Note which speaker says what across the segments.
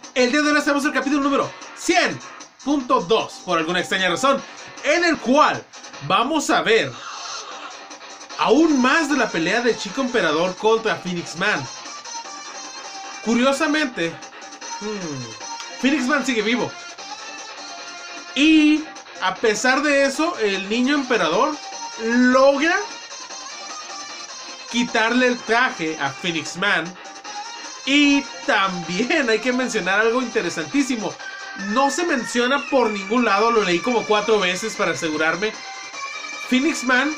Speaker 1: El día de hoy estamos en el capítulo número 100.2, por alguna extraña razón, en el cual vamos a ver aún más de la pelea de Chico Emperador contra Phoenix Man. Curiosamente, Phoenix Man sigue vivo. Y a pesar de eso, el niño emperador logra quitarle el traje a Phoenix Man. Y también hay que mencionar algo interesantísimo. No se menciona por ningún lado, lo leí como 4 veces para asegurarme. Phoenix Man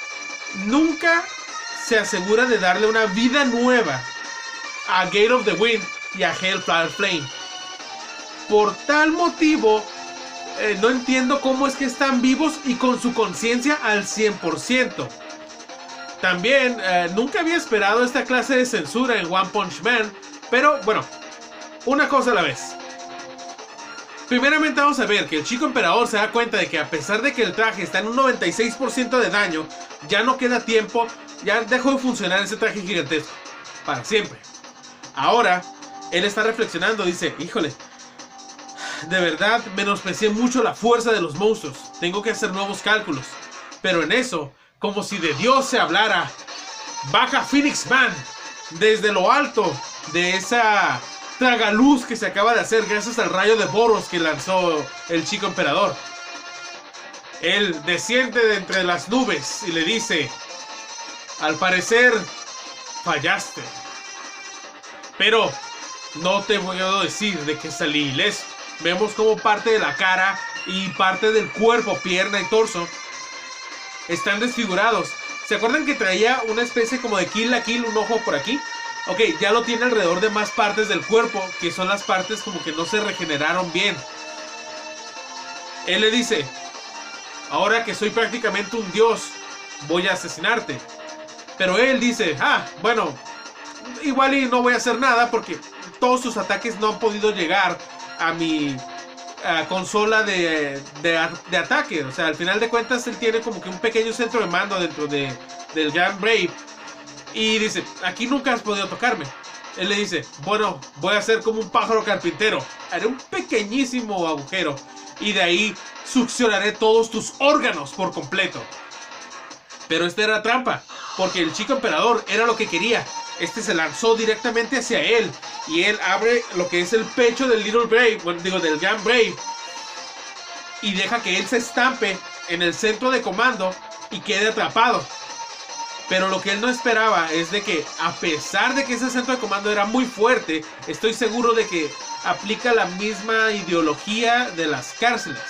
Speaker 1: nunca se asegura de darle una vida nueva a Gate of the Wind y a Hellfire Flame. Por tal motivo, no entiendo cómo es que están vivos y con su conciencia al 100%. También, nunca había esperado esta clase de censura en One Punch Man. Pero, bueno, una cosa a la vez. Primeramente vamos a ver que el Chico Emperador se da cuenta de que a pesar de que el traje está en un 96% de daño, ya no queda tiempo, ya dejó de funcionar ese traje gigantesco. Para siempre. Ahora, él está reflexionando, dice, híjole, de verdad menosprecié mucho la fuerza de los monstruos. Tengo que hacer nuevos cálculos. Pero en eso, como si de Dios se hablara, baja Phoenix Man desde lo alto de esa tragaluz que se acaba de hacer gracias al rayo de Boros que lanzó el Chico Emperador. Él desciende de entre las nubes y le dice, al parecer fallaste, pero no te voy a decir de que salí ileso. Vemos como parte de la cara y parte del cuerpo, pierna y torso, están desfigurados. ¿Se acuerdan que traía una especie como de Kill la Kill, un ojo por aquí? Ok, ya lo tiene alrededor de más partes del cuerpo, que son las partes como que no se regeneraron bien. Él le dice, ahora que soy prácticamente un dios, voy a asesinarte. Pero él dice, bueno, igual y no voy a hacer nada porque todos sus ataques no han podido llegar a mi consola de ataque. O sea, al final de cuentas él tiene como que un pequeño centro de mando dentro del Gran Brave. Y dice, aquí nunca has podido tocarme. Él le dice, bueno, voy a ser como un pájaro carpintero. Haré un pequeñísimo agujero y de ahí succionaré todos tus órganos por completo. Pero esta era trampa, porque el Chico Emperador era lo que quería. Este se lanzó directamente hacia él y él abre lo que es el pecho del Little Brave, bueno, digo, del Gran Brave, y deja que él se estampe en el centro de comando y quede atrapado. Pero lo que él no esperaba es de que, a pesar de que ese centro de comando era muy fuerte, estoy seguro de que aplica la misma ideología de las cárceles.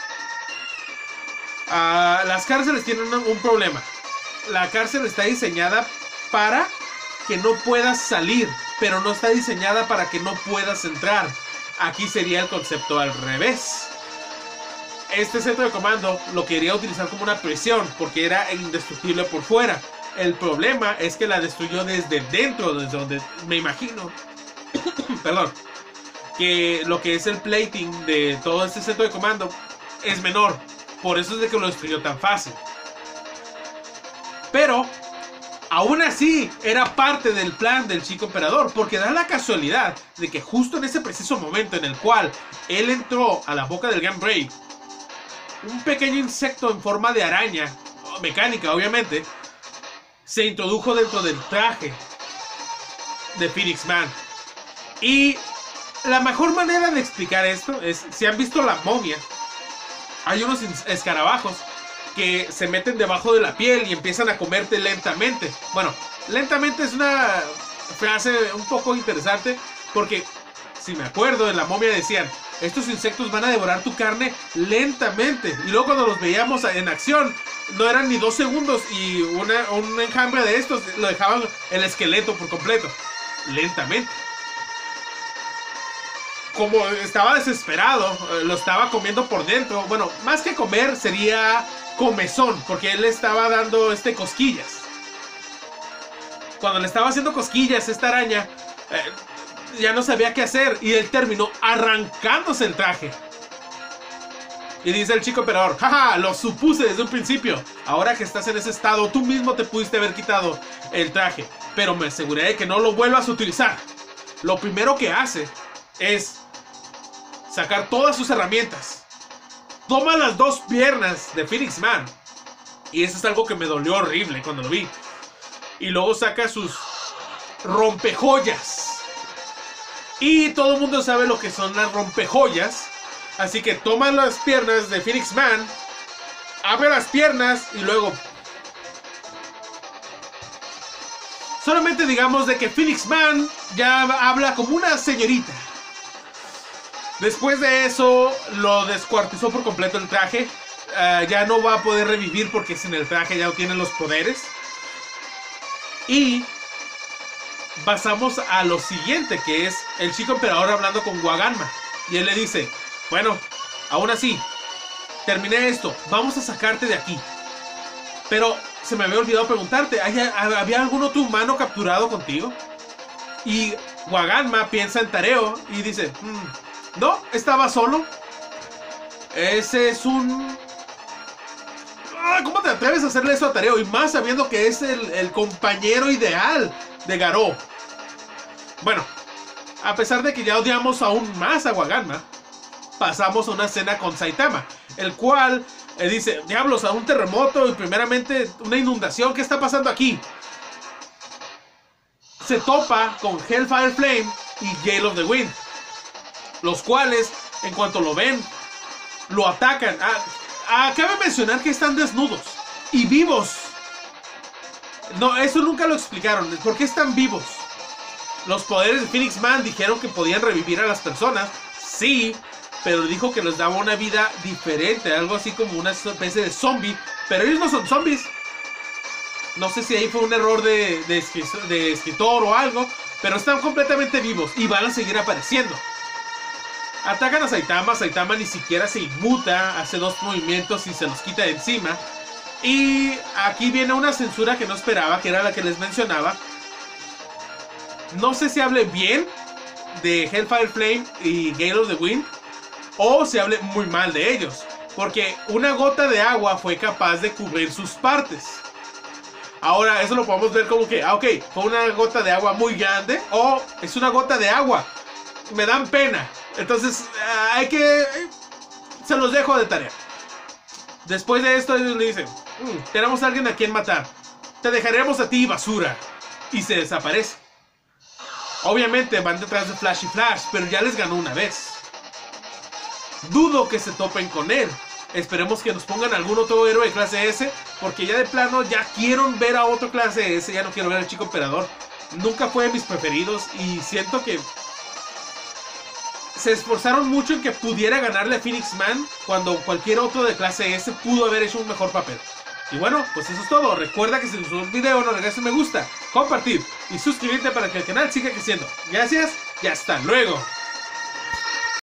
Speaker 1: Las cárceles tienen un problema. La cárcel está diseñada para que no puedas salir, pero no está diseñada para que no puedas entrar. Aquí sería el concepto al revés. Este centro de comando lo quería utilizar como una prisión, porque era indestructible por fuera. El problema es que la destruyó desde dentro, desde donde me imagino perdón, que lo que es el plating de todo este centro de comando es menor. Por eso es de que lo destruyó tan fácil. Pero aún así era parte del plan del Chico Emperador, porque da la casualidad de que justo en ese preciso momento en el cual él entró a la boca del Gran Brave, un pequeño insecto en forma de araña, mecánica obviamente, se introdujo dentro del traje de Phoenix Man. Y la mejor manera de explicar esto es, si han visto La Momia, hay unos escarabajos que se meten debajo de la piel y empiezan a comerte lentamente. Bueno, lentamente es una frase un poco interesante, porque si me acuerdo, en La Momia decían, estos insectos van a devorar tu carne lentamente. Y luego cuando los veíamos en acción, no eran ni 2 segundos y un enjambre de estos lo dejaban el esqueleto por completo, lentamente. Como estaba desesperado, lo estaba comiendo por dentro. Bueno, más que comer sería comezón, porque él le estaba dando cosquillas. Cuando le estaba haciendo cosquillas esta araña, ya no sabía qué hacer y él terminó arrancándose el traje. Y dice el Chico Emperador, jaja, lo supuse desde un principio. Ahora que estás en ese estado, tú mismo te pudiste haber quitado el traje, pero me aseguré de que no lo vuelvas a utilizar. Lo primero que hace es sacar todas sus herramientas. Toma las dos piernas de Phoenix Man. Y eso es algo que me dolió horrible cuando lo vi. Y luego saca sus rompejoyas. Y todo el mundo sabe lo que son las rompejoyas. Así que toma las piernas de Phoenix Man, abre las piernas y luego... Solamente digamos de que Phoenix Man ya habla como una señorita. Después de eso lo descuartizó por completo el traje. Ya no va a poder revivir porque sin el traje ya no tiene los poderes. Y pasamos a lo siguiente, que es el chico emperador hablando con Waganma. Y él le dice, bueno, aún así, terminé esto, vamos a sacarte de aquí. Pero se me había olvidado preguntarte, ¿había algún otro humano capturado contigo? Y Waganma piensa en Tareo y dice, no, estaba solo. Ese es un... ¿Cómo te atreves a hacerle eso a Tareo? Y más sabiendo que es el compañero ideal de Garou. Bueno, a pesar de que ya odiamos aún más a Waganma, pasamos a una escena con Saitama, el cual dice, diablos, a un terremoto y primeramente una inundación, ¿qué está pasando aquí? Se topa con Hellfire Flame y Gale of the Wind, los cuales, en cuanto lo ven, lo atacan. Cabe mencionar que están desnudos y vivos. No, eso nunca lo explicaron. ¿Por qué están vivos? Los poderes de Phoenix Man dijeron que podían revivir a las personas. Sí, pero dijo que les daba una vida diferente. Algo así como una especie de zombie. Pero ellos no son zombies. No sé si ahí fue un error de escritor o algo. Pero están completamente vivos y van a seguir apareciendo. Atacan a Saitama. Saitama ni siquiera se inmuta. Hace dos movimientos y se los quita de encima. Y aquí viene una censura que no esperaba, que era la que les mencionaba. No sé si hable bien de Hellfire Flame y Gale of the Wind, o se hable muy mal de ellos, porque una gota de agua fue capaz de cubrir sus partes. Ahora eso lo podemos ver como que, ok, fue una gota de agua muy grande, o es una gota de agua, me dan pena. Entonces se los dejo de tarea. Después de esto ellos le dicen, tenemos a alguien a quien matar, te dejaremos a ti, basura. Y se desaparece. Obviamente van detrás de Flash y Flash, pero ya les ganó una vez. Dudo que se topen con él. Esperemos que nos pongan algún otro héroe de clase S, porque ya de plano ya quiero ver a otro clase S, ya no quiero ver al chico emperador. Nunca fue de mis preferidos y siento que se esforzaron mucho en que pudiera ganarle a Phoenix Man, cuando cualquier otro de clase S pudo haber hecho un mejor papel. Y bueno, pues eso es todo. Recuerda que si te gustó el video, no regreses me gusta, compartir y suscribirte para que el canal siga creciendo. Gracias y hasta luego.